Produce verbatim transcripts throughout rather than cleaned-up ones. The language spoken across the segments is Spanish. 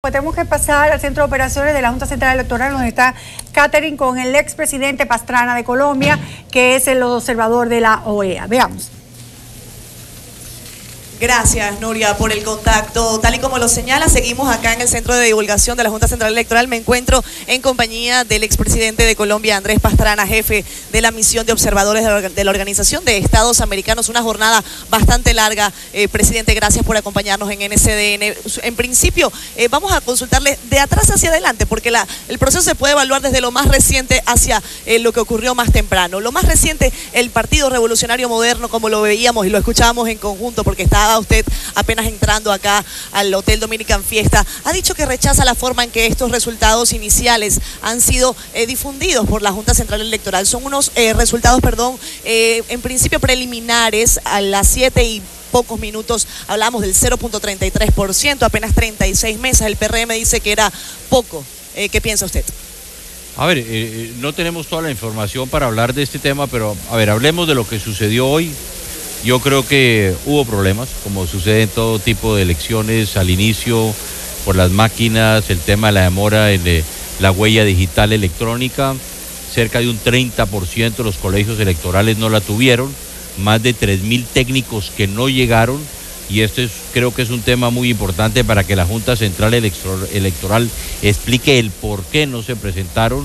Pues tenemos que pasar al centro de operaciones de la Junta Central Electoral, donde está Catherine con el expresidente Pastrana de Colombia, que es el observador de la O E A. Veamos. Gracias, Nuria, por el contacto. Tal y como lo señala, seguimos acá en el Centro de Divulgación de la Junta Central Electoral. Me encuentro en compañía del expresidente de Colombia, Andrés Pastrana, jefe de la misión de observadores de la Organización de Estados Americanos. Una jornada bastante larga. Eh, presidente, gracias por acompañarnos en N C D N. En principio, eh, vamos a consultarle de atrás hacia adelante, porque la, el proceso se puede evaluar desde lo más reciente hacia eh, lo que ocurrió más temprano. Lo más reciente, el Partido Revolucionario Moderno, como lo veíamos y lo escuchábamos en conjunto, porque está usted apenas entrando acá al Hotel Dominican Fiesta, ha dicho que rechaza la forma en que estos resultados iniciales han sido eh, difundidos por la Junta Central Electoral. Son unos eh, resultados, perdón, eh, en principio preliminares. A las siete y pocos minutos hablamos del cero punto treinta y tres por ciento, apenas treinta y seis mesas. El P R M dice que era poco. Eh, ¿Qué piensa usted? A ver, eh, no tenemos toda la información para hablar de este tema, pero a ver, hablemos de lo que sucedió hoy. Yo creo que hubo problemas, como sucede en todo tipo de elecciones al inicio, por las máquinas, el tema de la demora en eh, la huella digital electrónica. Cerca de un treinta por ciento de los colegios electorales no la tuvieron, más de tres mil técnicos que no llegaron, y esto es, creo que es un tema muy importante para que la Junta Central Electoral explique el por qué no se presentaron.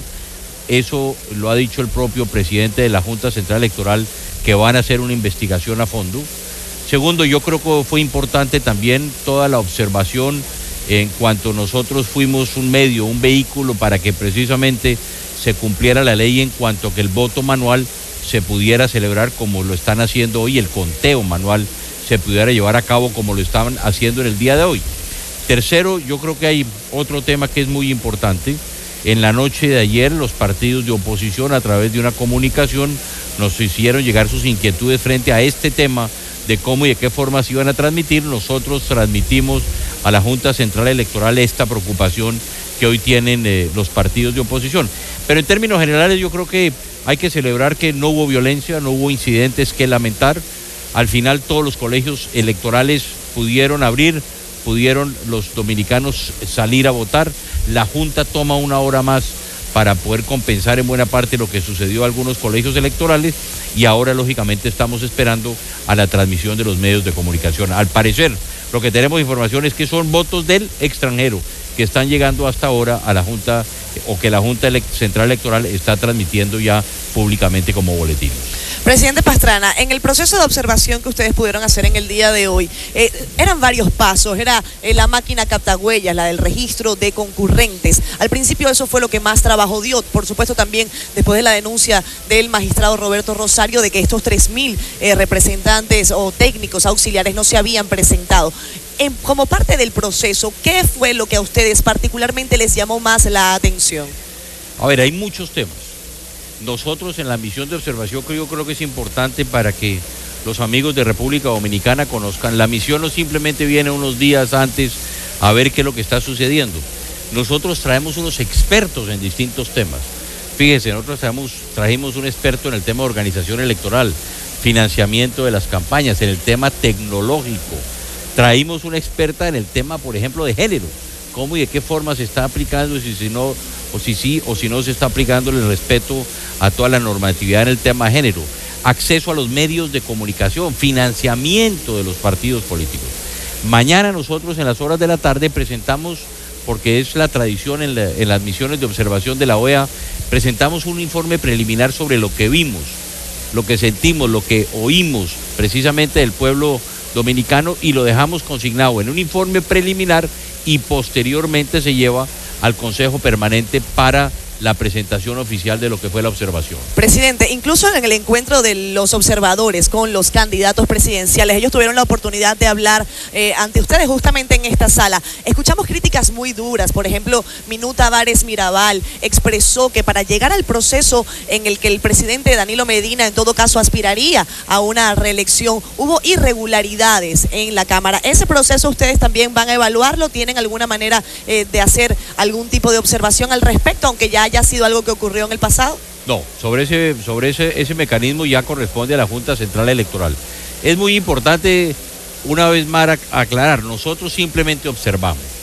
Eso lo ha dicho el propio presidente de la Junta Central Electoral, que van a hacer una investigación a fondo. Segundo, yo creo que fue importante también toda la observación en cuanto nosotros fuimos un medio, un vehículo para que precisamente se cumpliera la ley en cuanto a que el voto manual se pudiera celebrar como lo están haciendo hoy, el conteo manual se pudiera llevar a cabo como lo estaban haciendo en el día de hoy. Tercero, yo creo que hay otro tema que es muy importante. En la noche de ayer, los partidos de oposición, a través de una comunicación, nos hicieron llegar sus inquietudes frente a este tema de cómo y de qué forma se iban a transmitir. Nosotros transmitimos a la Junta Central Electoral esta preocupación que hoy tienen eh, los partidos de oposición. Pero en términos generales yo creo que hay que celebrar que no hubo violencia, no hubo incidentes que lamentar. Al final todos los colegios electorales pudieron abrir, pudieron los dominicanos salir a votar. La Junta toma una hora más para poder compensar en buena parte lo que sucedió en algunos colegios electorales, y ahora lógicamente estamos esperando a la transmisión de los medios de comunicación. Al parecer, lo que tenemos información es que son votos del extranjero que están llegando hasta ahora a la Junta, o que la Junta Central Electoral está transmitiendo ya públicamente como boletines. Presidente Pastrana, en el proceso de observación que ustedes pudieron hacer en el día de hoy, eh, eran varios pasos. Era eh, la máquina captahuellas, la del registro de concurrentes. Al principio eso fue lo que más trabajo dio, por supuesto también después de la denuncia del magistrado Roberto Rosario de que estos tres mil eh, representantes o técnicos auxiliares no se habían presentado. En, como parte del proceso, ¿qué fue lo que a ustedes particularmente les llamó más la atención? A ver, hay muchos temas. Nosotros en la misión de observación, que yo creo que es importante para que los amigos de República Dominicana conozcan, la misión no simplemente viene unos días antes a ver qué es lo que está sucediendo. Nosotros traemos unos expertos en distintos temas. Fíjense, nosotros traemos, trajimos un experto en el tema de organización electoral, financiamiento de las campañas, en el tema tecnológico. Traímos una experta en el tema, por ejemplo, de género, cómo y de qué forma se está aplicando, si, si no, o si sí o si no se está aplicando el respeto a toda la normatividad en el tema de género, acceso a los medios de comunicación, financiamiento de los partidos políticos. Mañana nosotros en las horas de la tarde presentamos, porque es la tradición en, la, en las misiones de observación de la O E A, presentamos un informe preliminar sobre lo que vimos, lo que sentimos, lo que oímos precisamente del pueblo dominicano, y lo dejamos consignado en un informe preliminar y posteriormente se lleva al Consejo Permanente para la presentación oficial de lo que fue la observación. Presidente, incluso en el encuentro de los observadores con los candidatos presidenciales, ellos tuvieron la oportunidad de hablar eh, ante ustedes justamente en esta sala. Escuchamos críticas muy duras. Por ejemplo, Minuta Vares Mirabal expresó que para llegar al proceso en el que el presidente Danilo Medina en todo caso aspiraría a una reelección, hubo irregularidades en la Cámara. ¿Ese proceso ustedes también van a evaluarlo? ¿Tienen alguna manera eh, de hacer algún tipo de observación al respecto, aunque ya haya sido algo que ocurrió en el pasado? No, sobre ese, sobre ese, ese mecanismo ya corresponde a la Junta Central Electoral. Es muy importante, una vez más, aclarar, nosotros simplemente observamos.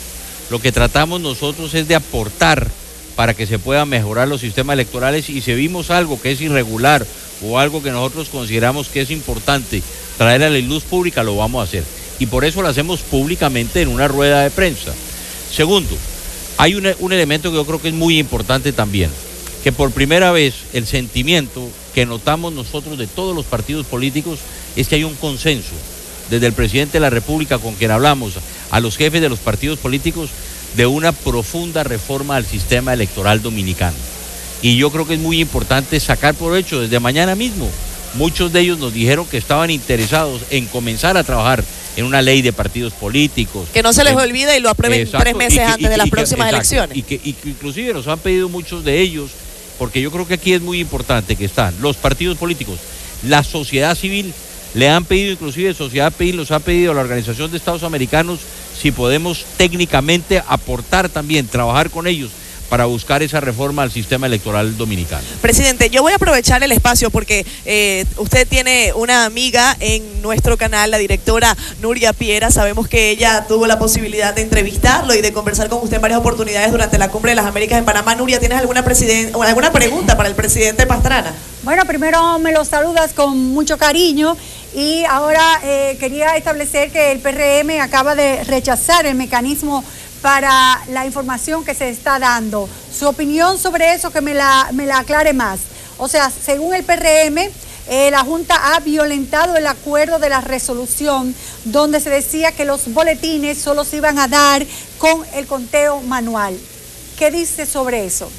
Lo que tratamos nosotros es de aportar para que se puedan mejorar los sistemas electorales, y si vimos algo que es irregular o algo que nosotros consideramos que es importante traer a la luz pública, lo vamos a hacer. Y por eso lo hacemos públicamente en una rueda de prensa. Segundo, hay un, un elemento que yo creo que es muy importante también, que por primera vez el sentimiento que notamos nosotros de todos los partidos políticos es que hay un consenso desde el presidente de la República, con quien hablamos, a los jefes de los partidos políticos, de una profunda reforma al sistema electoral dominicano. Y yo creo que es muy importante sacar provecho desde mañana mismo. Muchos de ellos nos dijeron que estaban interesados en comenzar a trabajar en una ley de partidos políticos. Que no se les en, olvide y lo aprueben exacto, tres meses y que, antes y, de las y que, próximas exacto, elecciones. Y que, y que inclusive nos han pedido muchos de ellos, porque yo creo que aquí es muy importante que están los partidos políticos, la sociedad civil. Le han pedido, inclusive sociedad civil nos ha pedido a la Organización de Estados Americanos si podemos técnicamente aportar también, trabajar con ellos para buscar esa reforma al sistema electoral dominicano. Presidente, yo voy a aprovechar el espacio porque eh, usted tiene una amiga en nuestro canal, la directora Nuria Piera. Sabemos que ella tuvo la posibilidad de entrevistarlo y de conversar con usted en varias oportunidades durante la Cumbre de las Américas en Panamá. Nuria, ¿tienes alguna, presiden- alguna pregunta para el presidente Pastrana? Bueno, primero me lo saludas con mucho cariño y ahora eh, quería establecer que el P R M acaba de rechazar el mecanismo para la información que se está dando. Su opinión sobre eso, que me la, me la aclare más. O sea, según el P R M, eh, la Junta ha violentado el acuerdo de la resolución donde se decía que los boletines solo se iban a dar con el conteo manual. ¿Qué dice sobre eso?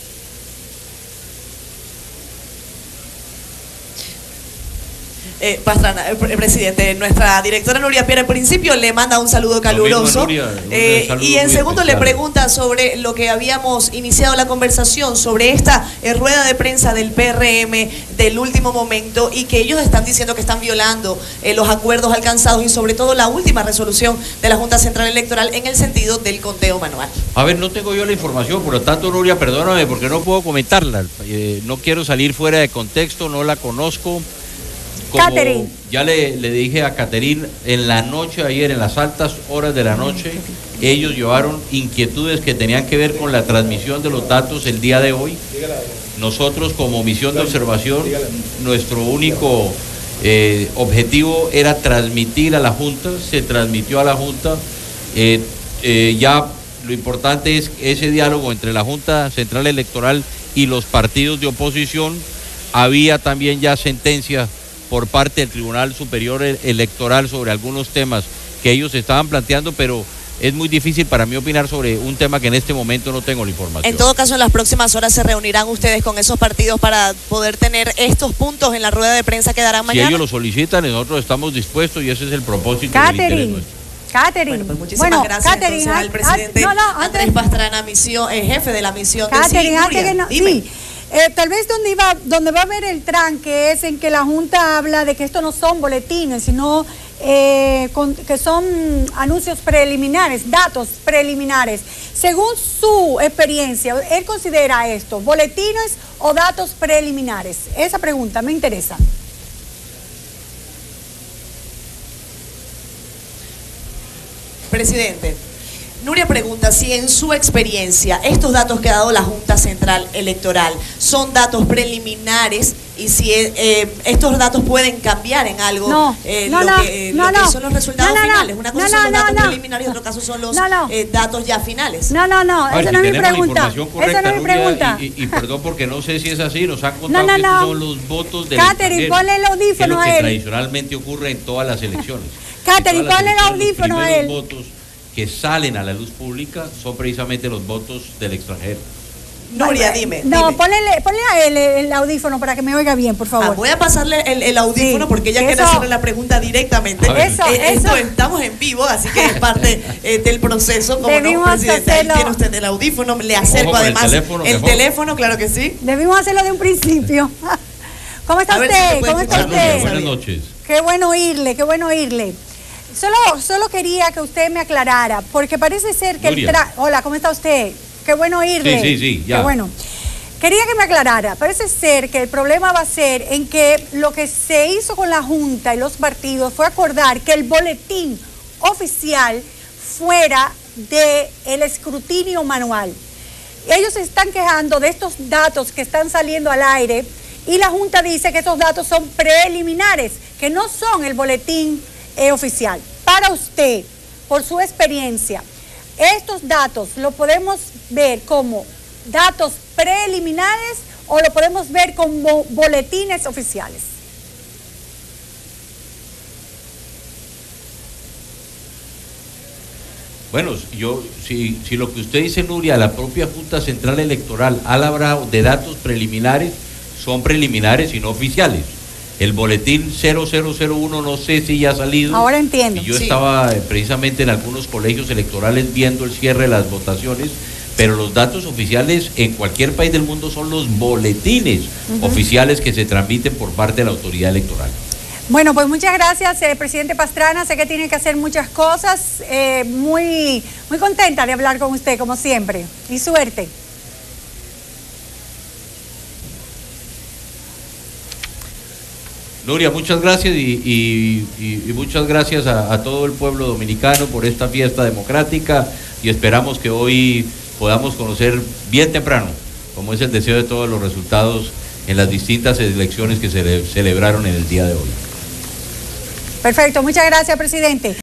Eh, Pastrana, el, el presidente, nuestra directora Nuria Piera, en principio le manda un saludo caluroso. Nuria, un eh, saludo y en segundo especial. le pregunta sobre lo que habíamos iniciado la conversación, sobre esta eh, rueda de prensa del P R M del último momento, y que ellos están diciendo que están violando eh, los acuerdos alcanzados y sobre todo la última resolución de la Junta Central Electoral en el sentido del conteo manual. A ver, no tengo yo la información, por lo tanto, Nuria, perdóname porque no puedo comentarla. Eh, no quiero salir fuera de contexto, no la conozco. Como Catherine. ya le, le dije a Catherine, en la noche ayer, en las altas horas de la noche, ellos llevaron inquietudes que tenían que ver con la transmisión de los datos el día de hoy. Nosotros, como misión de observación, nuestro único eh, objetivo era transmitir a la Junta, se transmitió a la Junta. Eh, eh, ya lo importante es ese diálogo entre la Junta Central Electoral y los partidos de oposición. Había también ya sentencia por parte del Tribunal Superior Electoral sobre algunos temas que ellos estaban planteando, pero es muy difícil para mí opinar sobre un tema que en este momento no tengo la información. En todo caso, en las próximas horas se reunirán ustedes con esos partidos para poder tener estos puntos en la rueda de prensa que darán mañana. Si ellos lo solicitan, nosotros estamos dispuestos y ese es el propósito. Catherine, Catherine. Bueno, pues muchísimas bueno, gracias Catherine, entonces al presidente ah, no, no, Andrés antes, Pastrana, misión, eh, jefe de la misión Catherine, de sí, antes Nuria, que no, dime. sí. Eh, tal vez donde iba, donde va a haber el tranque es en que la Junta habla de que esto no son boletines, sino eh, con, que son anuncios preliminares, datos preliminares. Según su experiencia, ¿él considera esto boletines o datos preliminares? Esa pregunta me interesa. Presidente, Nuria pregunta si en su experiencia estos datos que ha dado la Junta Central Electoral son datos preliminares y si eh, estos datos pueden cambiar en algo no, eh, no, lo, no, que, eh, no, lo que no, son los resultados no, no, finales. Una cosa no, son los no, datos no, preliminares y otro caso son los no, no. Eh, datos ya finales. No, no, no, Ver, esa si no es mi tenemos la pregunta. información correcta, Esa no es mi Nuria, pregunta. Y, y, y perdón porque no sé si es así, nos han contado No, no, que estos no. son los votos del Catherine, extranjero, ponle el audífono que es lo a que él. tradicionalmente ocurre en todas las elecciones. Catherine, En todas ponle el las audífono a elecciones, él. los primeros votos que salen a la luz pública son precisamente los votos del extranjero. Nuria, dime. No, dime. ponle, ponle a él el audífono para que me oiga bien, por favor. Ah, voy a pasarle el, el audífono Sí, porque ella quiere eso- hacerle la pregunta directamente. A ver. Eso, Eh, eso. esto estamos en vivo, así que es parte eh, del proceso. Como no, Debimos presidente, ahí hacerlo. tiene usted el audífono, le acerco con el además teléfono, el mejor. teléfono, claro que sí. Debimos hacerlo de un principio. ¿Cómo está A ver si usted? se puede ¿Cómo está escuchar, usted? Nuria, Buenas noches. Qué bueno oírle, qué bueno oírle. Solo, solo quería que usted me aclarara, porque parece ser que Nuria. el tra... Hola, ¿cómo está usted? Qué bueno oírle. Sí, sí, sí, ya. Qué bueno. Quería que me aclarara. Parece ser que el problema va a ser en que lo que se hizo con la Junta y los partidos fue acordar que el boletín oficial fuera del escrutinio manual. Ellos se están quejando de estos datos que están saliendo al aire y la Junta dice que esos datos son preliminares, que no son el boletín eh, oficial. Para usted, por su experiencia, ¿estos datos los podemos ver como datos preliminares o lo podemos ver como boletines oficiales? Bueno, yo si, si lo que usted dice, Nuria, la propia Junta Central Electoral ha hablado de datos preliminares, son preliminares y no oficiales. El boletín cero cero cero uno no sé si ya ha salido. Ahora entiendo. Y yo sí. estaba eh, precisamente en algunos colegios electorales viendo el cierre de las votaciones, pero los datos oficiales en cualquier país del mundo son los boletines uh-huh. oficiales que se transmiten por parte de la autoridad electoral. Bueno, pues muchas gracias, eh, presidente Pastrana. Sé que tiene que hacer muchas cosas. Eh, muy, muy contenta de hablar con usted, como siempre. Y suerte. Nuria, muchas gracias y, y, y, y muchas gracias a, a todo el pueblo dominicano por esta fiesta democrática y esperamos que hoy podamos conocer bien temprano, como es el deseo de todos los resultados en las distintas elecciones que se celebraron en el día de hoy. Perfecto, muchas gracias, presidente.